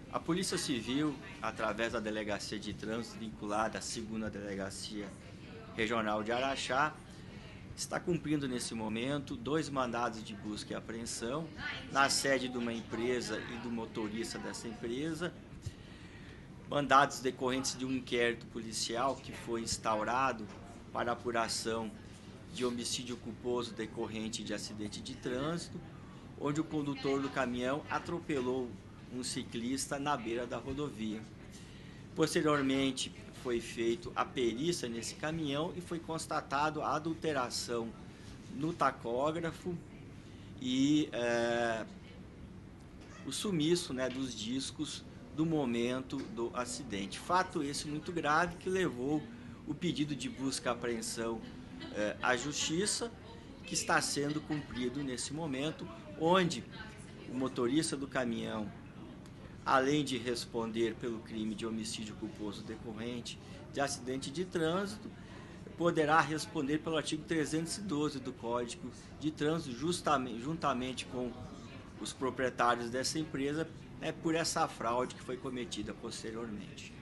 A Polícia Civil, através da Delegacia de Trânsito vinculada à 2ª Delegacia Regional de Araxá, está cumprindo nesse momento 2 mandados de busca e apreensão na sede de uma empresa e do motorista dessa empresa, mandados decorrentes de um inquérito policial que foi instaurado para apuração de homicídio culposo decorrente de acidente de trânsito, onde o condutor do caminhão atropelou um ciclista na beira da rodovia. Posteriormente, foi feita a perícia nesse caminhão e foi constatado a adulteração no tacógrafo e o sumiço, dos discos do momento do acidente. Fato esse muito grave que levou o pedido de busca e apreensão à Justiça, que está sendo cumprido nesse momento, onde o motorista do caminhão, além de responder pelo crime de homicídio culposo decorrente de acidente de trânsito, poderá responder pelo artigo 312 do Código de Trânsito, juntamente com os proprietários dessa empresa, por essa fraude que foi cometida posteriormente.